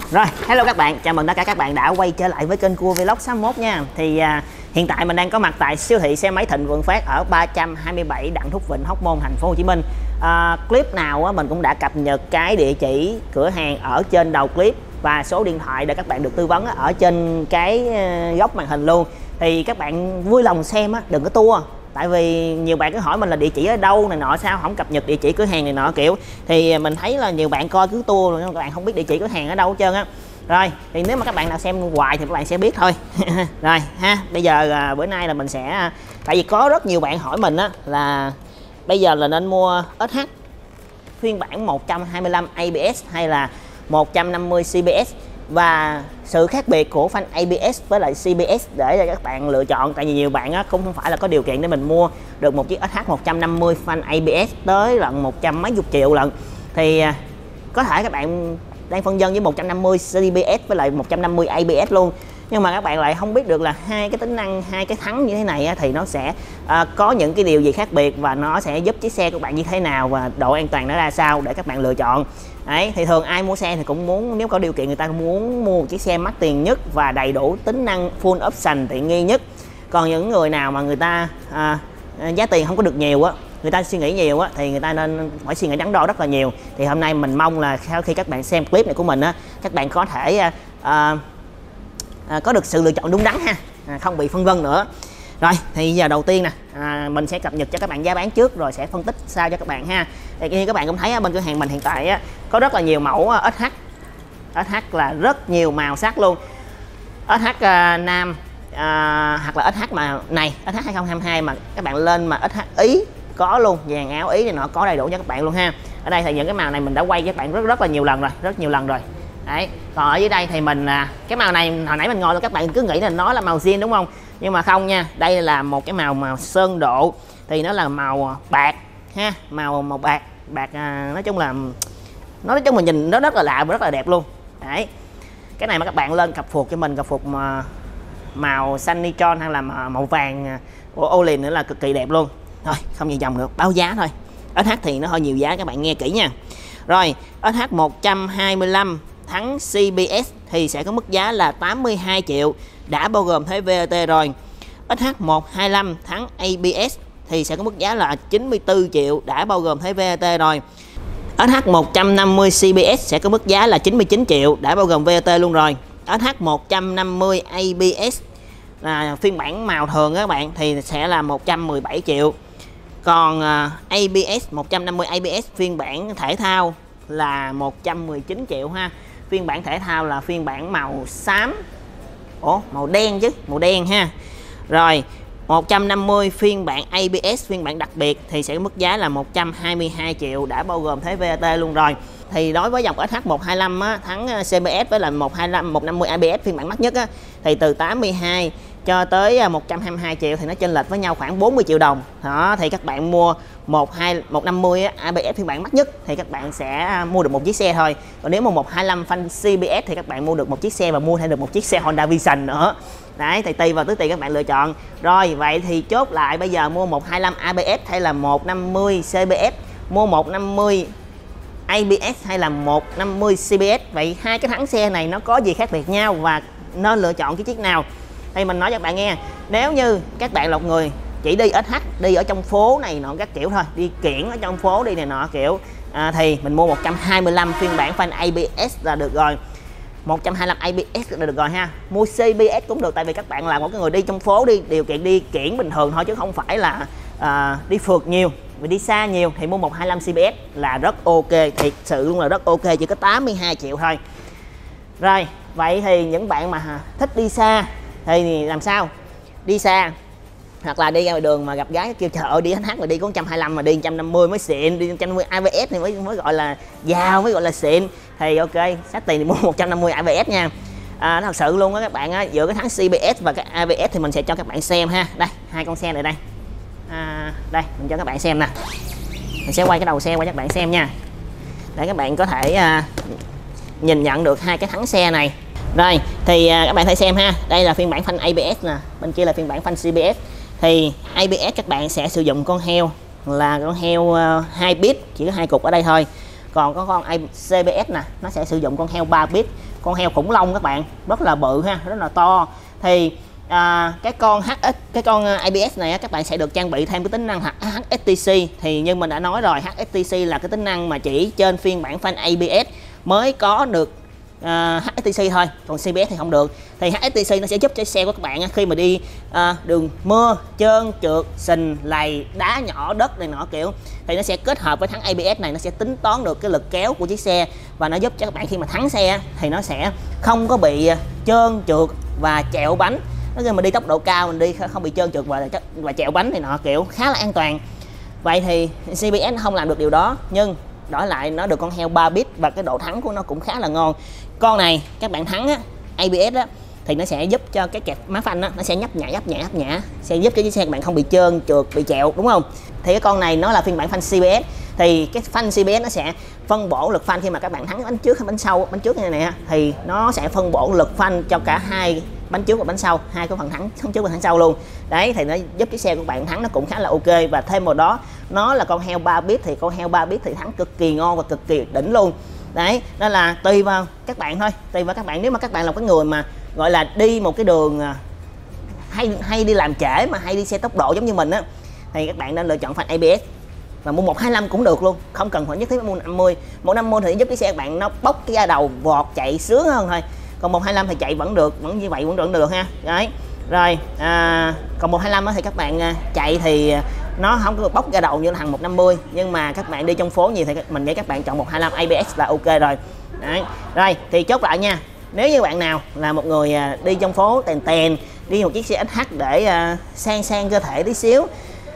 Rồi, hello các bạn, chào mừng tất cả các bạn đã quay trở lại với kênh Cua Vlog 61 nha. Thì hiện tại mình đang có mặt tại siêu thị xe máy Thịnh Vượng Phát ở 327 Đặng Thúc Vịnh, Hóc Môn, thành phố Hồ Chí Minh. Clip nào mình cũng đã cập nhật cái địa chỉ cửa hàng ở trên đầu clip và số điện thoại để các bạn được tư vấn ở trên cái góc màn hình luôn. Thì các bạn vui lòng xem, đừng có tua. Tại vì nhiều bạn cứ hỏi mình là địa chỉ ở đâu này nọ, sao không cập nhật địa chỉ cửa hàng này nọ kiểu. Thì mình thấy là nhiều bạn coi cứ tua rồi, các bạn không biết địa chỉ cửa hàng ở đâu hết trơn á. Rồi, thì nếu mà các bạn nào xem hoài thì các bạn sẽ biết thôi. Rồi ha, bây giờ bữa nay là mình sẽ, tại vì có rất nhiều bạn hỏi mình á là bây giờ là nên mua SH phiên bản 125 ABS hay là 150 CBS, và sự khác biệt của phanh ABS với lại CBS để cho các bạn lựa chọn. Tại vì nhiều bạn cũng không phải là có điều kiện để mình mua được một chiếc SH 150 phanh ABS tới lần 100 mấy chục triệu lận. Thì có thể các bạn đang phân vân với 150 CBS với lại 150 ABS luôn, nhưng mà các bạn lại không biết được là hai cái tính năng, hai cái thắng như thế này thì nó sẽ có những cái điều gì khác biệt, và nó sẽ giúp chiếc xe của bạn như thế nào, và độ an toàn nó ra sao để các bạn lựa chọn. Đấy, thì thường ai mua xe thì cũng muốn, nếu có điều kiện người ta muốn mua một chiếc xe mắc tiền nhất và đầy đủ tính năng full option tiện nghi nhất. Còn những người nào mà người ta giá tiền không có được nhiều á, người ta suy nghĩ nhiều á, thì người ta nên phải suy nghĩ đắn đo rất là nhiều. Thì hôm nay mình mong là sau khi các bạn xem clip này của mình á, các bạn có thể có được sự lựa chọn đúng đắn ha, không bị phân vân nữa. Rồi, thì giờ đầu tiên nè, mình sẽ cập nhật cho các bạn giá bán trước rồi sẽ phân tích sao cho các bạn ha. Thì như các bạn cũng thấy bên cửa hàng mình hiện tại có rất là nhiều mẫu SH là rất nhiều màu sắc luôn. SH nam hoặc là SH mà này, SH 2022 mà các bạn lên mà SH Ý có luôn, vàng áo Ý thì nó có đầy đủ cho các bạn luôn ha. Ở đây thì những cái màu này mình đã quay cho các bạn rất là nhiều lần rồi, rất nhiều lần rồi. Đấy, còn ở dưới đây thì mình cái màu này hồi nãy mình ngồi là các bạn cứ nghĩ là nó là màu zin đúng không, nhưng mà không nha. Đây là một cái màu sơn độ, thì nó là màu bạc ha, màu bạc nói chung là mình nhìn nó rất là lạ và rất là đẹp luôn. Đấy, cái này mà các bạn lên cặp phục cho mình, cặp phục mà màu xanh nitron hay là màu vàng của Olin nữa là cực kỳ đẹp luôn. Thôi không nhiều dòng nữa, báo giá thôi. SH thì nó hơi nhiều giá, các bạn nghe kỹ nha. Rồi, SH 125 thắng CBS thì sẽ có mức giá là 82 triệu đã bao gồm thuế VAT rồi. SH 125 thắng ABS thì sẽ có mức giá là 94 triệu đã bao gồm thuế VAT rồi. SH 150 CBS sẽ có mức giá là 99 triệu đã bao gồm VAT luôn rồi. SH 150 ABS là phiên bản màu thường các bạn thì sẽ là 117 triệu. Còn ABS 150 ABS phiên bản thể thao là 119 triệu ha. Phiên bản thể thao là phiên bản màu xám, màu đen chứ, màu đen ha. Rồi 150 phiên bản ABS phiên bản đặc biệt thì sẽ mức giá là 122 triệu đã bao gồm thuế VAT luôn rồi. Thì đối với dòng SH 125 thắng CBS với là 150 ABS phiên bản mắc nhất thì từ 82 cho tới 122 triệu thì nó chênh lệch với nhau khoảng 40 triệu đồng. Đó, thì các bạn mua 150 ABS phiên bản mắc nhất thì các bạn sẽ mua được một chiếc xe thôi. Còn nếu mà 125 phanh CBS thì các bạn mua được một chiếc xe và mua thêm được một chiếc xe Honda Vision nữa. Đấy, thì tùy vào túi tiền các bạn lựa chọn. Rồi, vậy thì chốt lại bây giờ mua 125 ABS hay là 150 CBS, mua 150 ABS hay là 150 CBS. Vậy hai cái thắng xe này nó có gì khác biệt nhau và nên lựa chọn cái chiếc nào? Thì mình nói cho các bạn nghe, nếu như các bạn là một người chỉ đi SH, đi ở trong phố này nọ các kiểu thôi, đi kiển ở trong phố đi này nọ kiểu, thì mình mua 125 phiên bản phanh ABS là được rồi. 125 ABS là được rồi ha. Mua CBS cũng được, tại vì các bạn là một cái người đi trong phố, đi điều kiện đi kiển bình thường thôi chứ không phải là đi phượt nhiều, vì đi xa nhiều, thì mua 125 CBS là rất ok, thiệt sự luôn là rất ok, chỉ có 82 triệu thôi. Rồi, vậy thì những bạn mà thích đi xa thì làm sao? Đi xa hoặc là đi ra ngoài đường mà gặp gái kêu trời ơi đi SH mà đi có 125 mà đi 150 mới xịn, đi 150 ABS thì mới gọi là giàu, mới gọi là xịn. Thì ok, sát tiền thì mua 150 ABS nha. Thật sự luôn á các bạn giữa cái thắng CBS và cái ABS thì mình sẽ cho các bạn xem ha. Đây, hai con xe này đây. Đây, mình cho các bạn xem nè. Mình sẽ quay cái đầu xe qua cho các bạn xem nha. Để các bạn có thể nhìn nhận được hai cái thắng xe này. Rồi, thì các bạn thấy xem ha. Đây là phiên bản phanh ABS nè, bên kia là phiên bản phanh CBS. Thì ABS các bạn sẽ sử dụng con heo là con heo 2 bit, chỉ có 2 cục ở đây thôi. Còn có con CBS nè, nó sẽ sử dụng con heo 3 bit. con heo khủng long các bạn, rất là bự ha, rất là to. Thì cái con ABS này các bạn sẽ được trang bị thêm cái tính năng HSTC. Thì như mình đã nói rồi, HSTC là cái tính năng mà chỉ trên phiên bản phanh ABS mới có được HSTC thôi, còn CBS thì không được. Thì HSTC nó sẽ giúp cho xe của các bạn khi mà đi đường mưa, trơn trượt, sình, lầy, đá nhỏ, đất này nọ kiểu, thì nó sẽ kết hợp với thắng ABS này, nó sẽ tính toán được cái lực kéo của chiếc xe, và nó giúp cho các bạn khi mà thắng xe thì nó sẽ không có bị trơn trượt và chẹo bánh. Nói chung mình đi tốc độ cao mình đi không bị trơn trượt và chẹo bánh này nọ kiểu, khá là an toàn. Vậy thì CBS nó không làm được điều đó, nhưng đổi lại nó được con heo 3 bit và cái độ thắng của nó cũng khá là ngon. Con này các bạn thắng ABS thì nó sẽ giúp cho cái kẹp má phanh nó sẽ nhấp nhả, sẽ giúp cho chiếc xe các bạn không bị trơn trượt, bị chẹo, đúng không? Thì cái con này nó là phiên bản phanh CBS, thì cái phanh CBS nó sẽ phân bổ lực phanh khi mà các bạn thắng bánh trước hay bánh sau. Bánh trước như này nè thì nó sẽ phân bổ lực phanh cho cả hai bánh trước và bánh sau, hai cái phần thắng trước và thắng sau luôn. Đấy, thì nó giúp cái xe của bạn thắng nó cũng khá là ok. Và thêm vào đó nó là con heo 3 bit, thì con heo 3 bit thì thắng cực kỳ ngon và cực kỳ đỉnh luôn. Đấy, nên là tùy vào các bạn thôi, tùy vào các bạn. Nếu mà các bạn là cái người mà gọi là đi một cái đường hay đi làm trễ mà hay đi xe tốc độ giống như mình thì các bạn nên lựa chọn phanh ABS. Và mua 125 cũng được luôn, không cần phải nhất thiết mua 150. 150 thì giúp cái xe các bạn nó bốc cái da đầu vọt chạy sướng hơn thôi. Còn 125 thì chạy vẫn được, vẫn như vậy vẫn được ha. Đấy. Rồi, còn 125 thì các bạn chạy thì nó không có bốc ra đầu như thằng 150, nhưng mà các bạn đi trong phố nhiều thì mình nghĩ các bạn chọn 125 ABS là ok rồi. Đấy. Rồi thì chốt lại nha, nếu như bạn nào là một người đi trong phố tèn đi một chiếc xe SH để sang cơ thể tí xíu,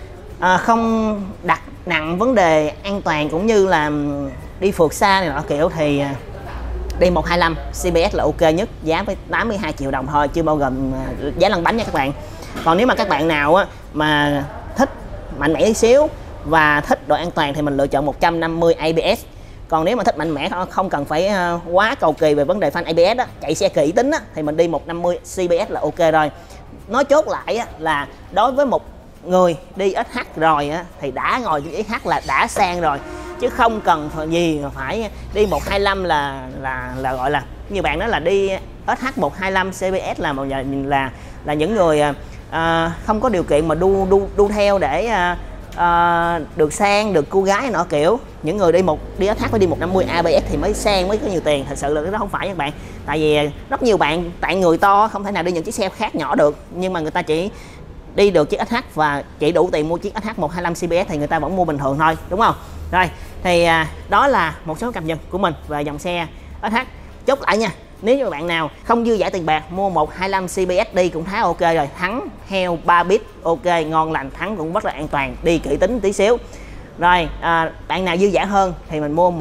không đặt nặng vấn đề an toàn cũng như là đi phượt xa này nọ kiểu, thì đi 125 CBS là ok nhất, giá với 82 triệu đồng thôi, chưa bao gồm giá lăn bánh nha các bạn. Còn nếu mà các bạn nào mà thích mạnh mẽ tí xíu và thích độ an toàn thì mình lựa chọn 150 ABS. Còn nếu mà thích mạnh mẽ không cần phải quá cầu kỳ về vấn đề phanh ABS chạy xe kỹ tính thì mình đi 150 CBS là ok rồi. Nói chốt lại là đối với một người đi SH rồi thì đã ngồi chiếc SH là đã sang rồi, chứ không cần gì mà phải đi 125 là gọi là như bạn đó là đi SH 125 CBS là những người không có điều kiện mà đu theo để được sang, được cô gái nọ kiểu. Những người đi SH phải đi 150 ABS thì mới sang, mới có nhiều tiền. Thật sự là cái đó không phải các bạn. Tại vì rất nhiều bạn tại người to không thể nào đi những chiếc xe khác nhỏ được, nhưng mà người ta chỉ đi được chiếc SH và chỉ đủ tiền mua chiếc SH 125 CBS thì người ta vẫn mua bình thường thôi, đúng không? Rồi thì đó là một số cập nhật của mình về dòng xe SH. Chốt lại nha, nếu như bạn nào không dư dả tiền bạc, mua 125 CBS đi cũng khá ok rồi. Thắng heo 3 bit ok, ngon lành, thắng cũng rất là an toàn, đi kỹ tính tí xíu. Rồi bạn nào dư dả hơn thì mình mua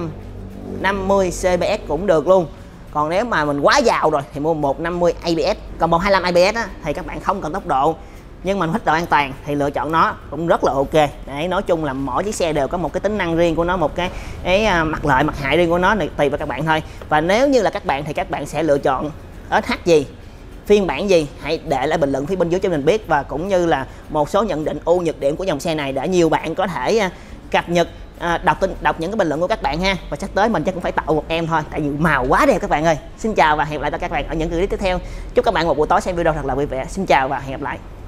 150 CBS cũng được luôn. Còn nếu mà mình quá giàu rồi thì mua 150 ABS. Còn 125 ABS thì các bạn không cần tốc độ nhưng mà thích độ an toàn thì lựa chọn nó cũng rất là ok. Đấy, nói chung là mỗi chiếc xe đều có một cái tính năng riêng của nó, một cái mặt lợi mặt hại riêng của nó, này tùy vào các bạn thôi. Và nếu như là các bạn thì các bạn sẽ lựa chọn SH gì, phiên bản gì, hãy để lại bình luận phía bên dưới cho mình biết, và cũng như là một số nhận định ưu nhược điểm của dòng xe này để nhiều bạn có thể cập nhật, đọc những cái bình luận của các bạn ha. Và sắp tới mình chắc cũng phải tạo một em thôi, tại vì màu quá đẹp các bạn ơi. Xin chào và hẹn gặp lại các bạn ở những clip tiếp theo. Chúc các bạn một buổi tối xem video thật là vui vẻ. Xin chào và hẹn gặp lại.